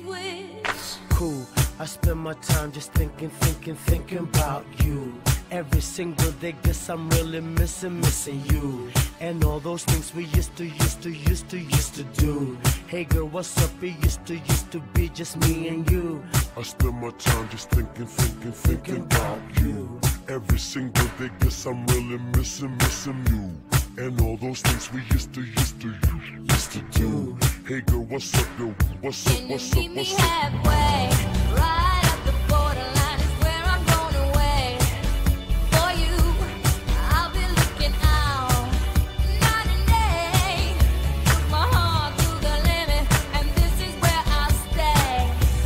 wish. Cool, I spend my time just thinking about you. Every single day, guess I'm really missing you. And all those things we used to do. Hey girl, what's up? It used to be just me and you. I spend my time just thinking about you. Every single day, guess I'm really missing you. And all those things we used to do. Hey girl, what's up, yo? What's up, what's up, Can you meet me what's up? halfway? Right at the borderline is where I'm going away. For you, I'll be looking out night and day. Put my heart to the limit, and this is where I'll stay.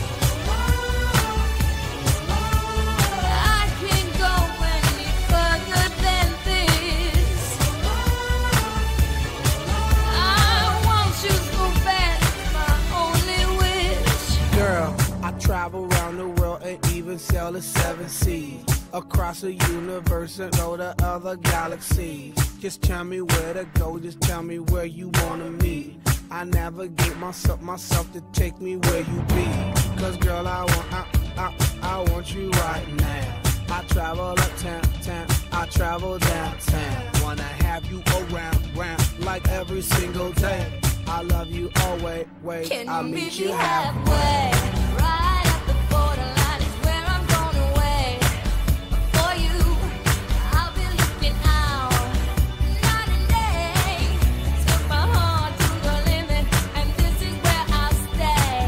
I can't go any further than this. I want you so bad, it's my only wish. Girl, I travel around the world and even sail the 7 seas. Across the universe and go to other galaxies. Just tell me where to go, just tell me where you wanna meet. I navigate myself to take me where you be. Cause girl, I want you right now. I travel uptown, I travel downtown. Wanna have you around, like every single day. I love you always, Can I'll you meet meet you me halfway. halfway? Right at the borderline is where I'm going away. For you, I'll be looking out night and day. Took my heart to the limit, and this is where I'll stay.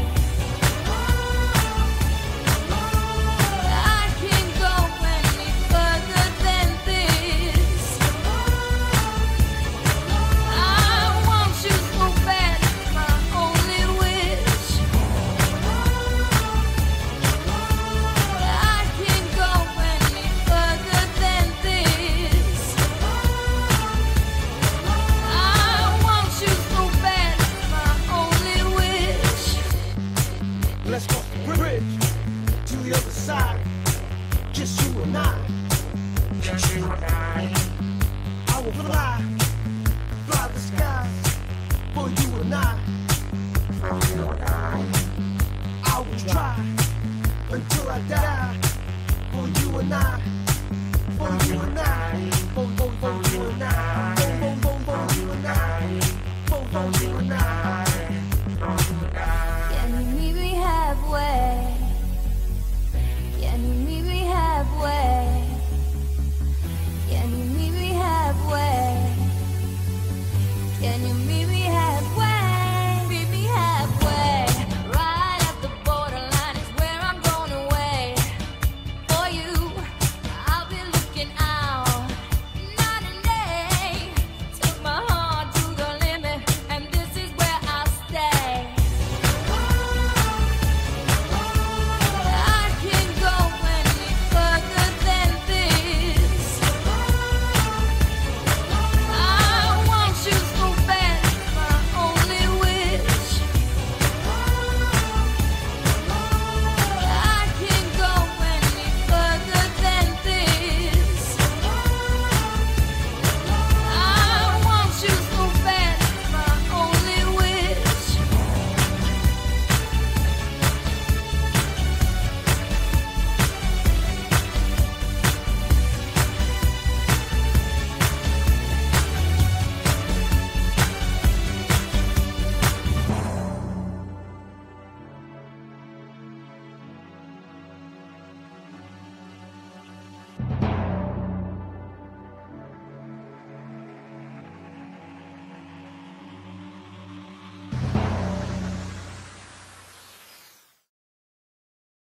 I can't go any further than this. I want you so bad, it's my only wish. I can't go any further than this. I want you so bad, it's my only wish. Let's cross the bridge to the other side. Just you and I. Just you and I will fly the skies for you and I. For you and I will try until I die. For you and I. For you and I. For